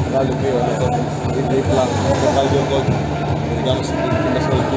Μεγάλη πύρα εδώ, δίπλα, το βγάλει δύο γκολ. Κάνουμε στην Θεσσαλονίκη.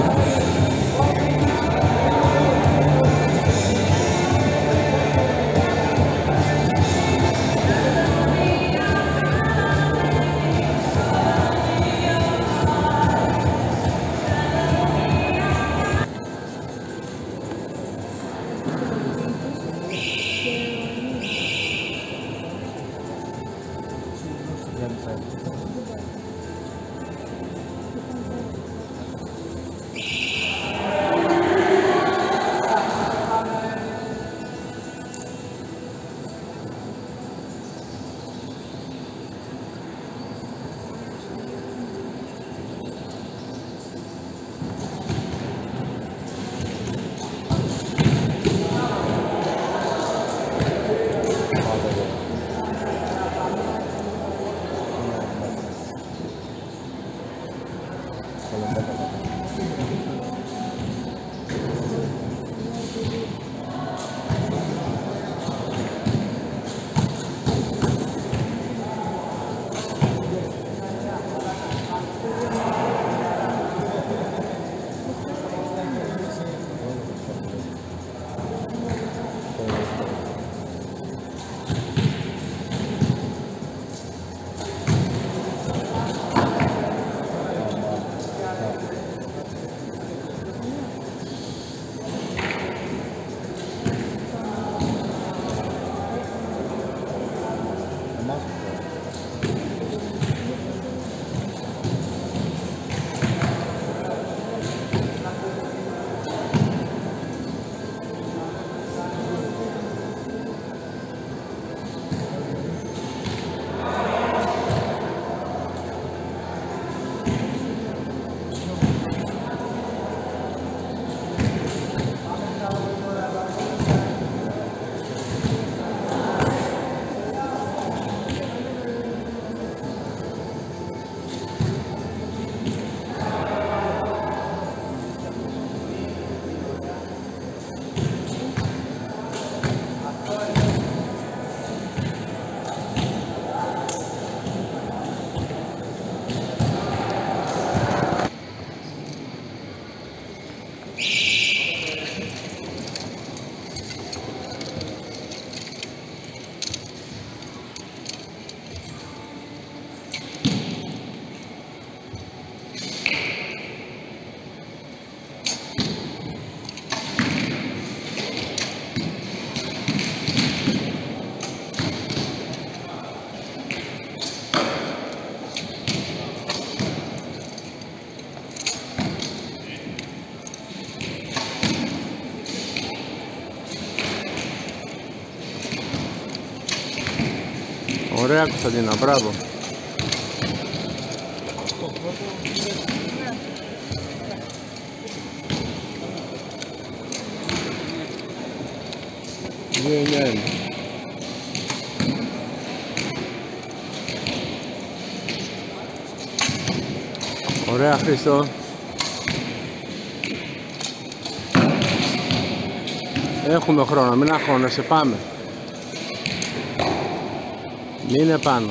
Ωραία Κωνσταντίνα, μπράβο. Ναι. Ωραία Χρήστο. Έχουμε χρόνο, μην αγχώνεσαι, πάμε. Είναι πάνω.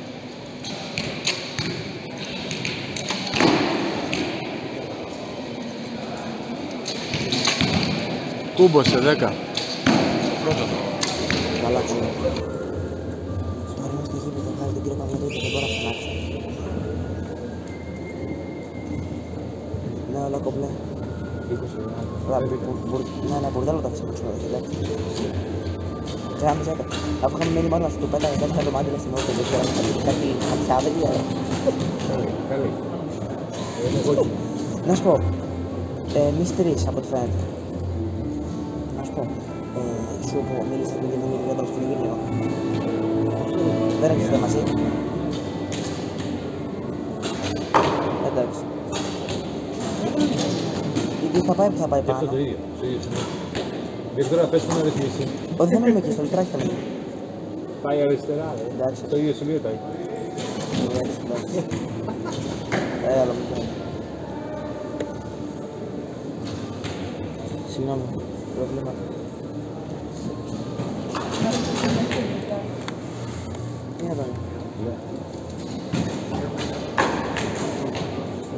Κούμποσε 10. Πρώτα το. Καλά κούνε. Στο αριθμό στο γήπεδο θα βγάζει τον κύριο Παυλαδότη, δεν μπορώ να φωνάξω. Ναι, όλα κομπλέ. 20. Ναι, μπορδέλο τα ξεπούξουμε εδώ, εντάξει. Γράμμιζα το. Αφού είχαμε μείνει μόνο στο πέταγε κάτι το μάτι στην όρθια, δεν ξέραμε κάτι χατσάδελη, αλλά... Καλή. Να σου πω, εμείς τρεις από ό,τι φαίνεται. Να σου πω, σου που μίλησε με την Δημήτρη για το Φιλιγρίνιο. Δεν έχεις θέμα μαζί. Εντάξει. Γιατί θα πάει που θα πάει πάνω. Αυτό το ίδιο. Γιατί τώρα πες να ρυθμίσει. Όχι, δεν είμαι εκεί, στο λιτράκι θα μείνει. Πάει αριστερά, Εντάξει. στο ίδιο σημείο πάει. Εντάξει. Έλα, μου κάνει. Συγγνώμη, προβλήματα. Τι να κάνει.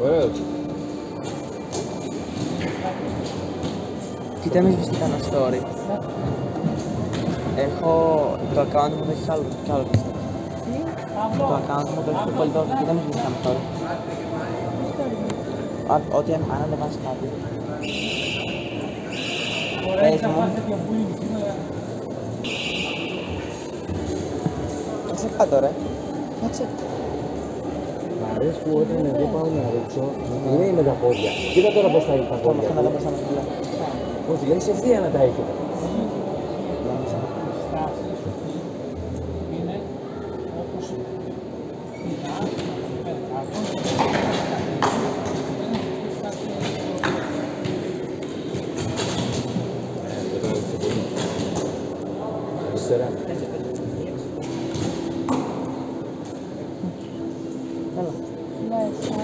Ωραίος. Κοίτα, μην σβηστεί κανένα story. Έχω το account μου, το έχει κι άλλο πιστεύω. Το account μου το έχει το πολιτό, κοίτα, μην σβηστεί κανένα story. Ότι αν ανεβάσεις κάτι. Πες μου. Κάτσε κάτω ρε. Κάτσε. Μ' αρέσει που όταν εγώ πάω να ρίξω, δεν είναι με τα πόδια. Κοίτα τώρα πώς θα έχει τα Το πόδια. μαθαίνω εδώ μπροστά μας πουλά. Όχι, λέει σε ευθεία να τα έχετε. Αριστερά. Έλα.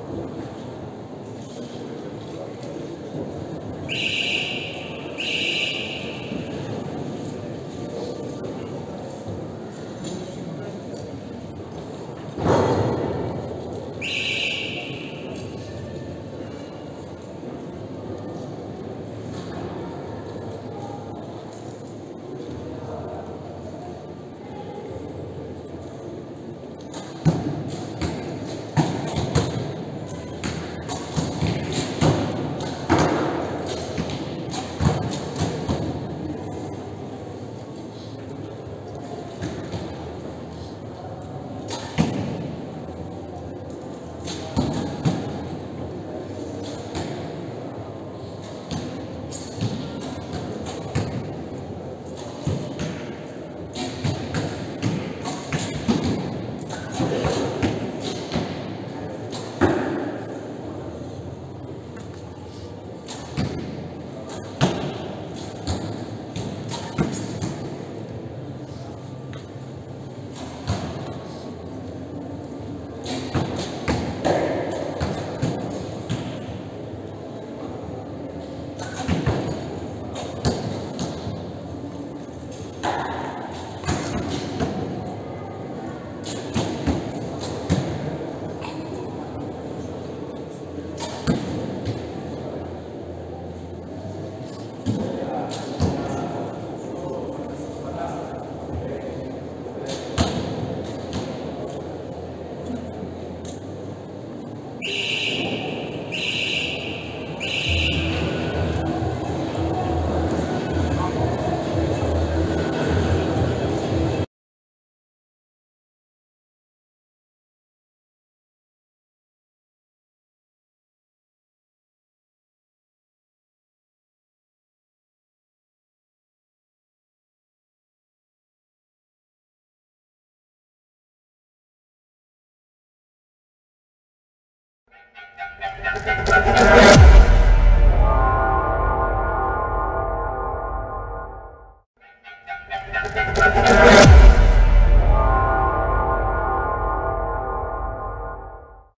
Thank you.